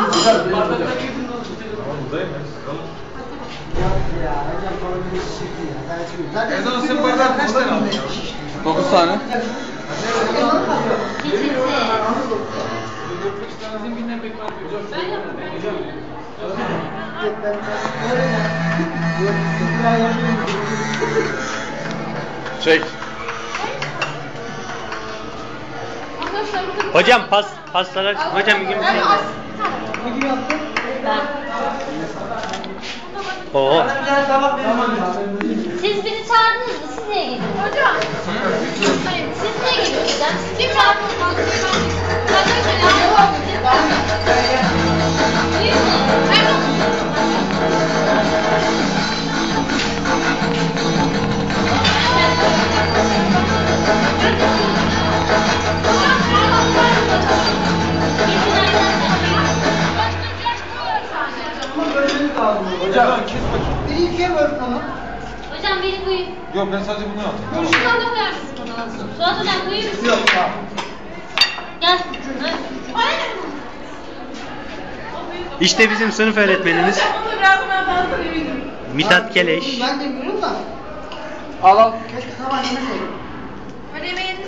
Ezan sen bardak kaç tane aldın? 9 tane. Çek. Hocam pastalar hocam bir gün bir şey. Oo. Siz beni çağırdınız mı? Siz niye geliyorsunuz? Hocam. Siz niye geliyorsunuz? Siz çağırdınız mı? Hocam kes bakayım. Biri ikiye böldün ama. Hocam beni koyun. Yok ben sadece bunu aldım. Tamam. Şuradan da koyarsınız bana. Suat hocam koyur musun? Yok ya. Gel. İşte bizim sınıf öğretmenimiz Mithat Keleş. Ben de görüyorum da. Al al. Keşke sabah yemek yedim. Hadi yemeğe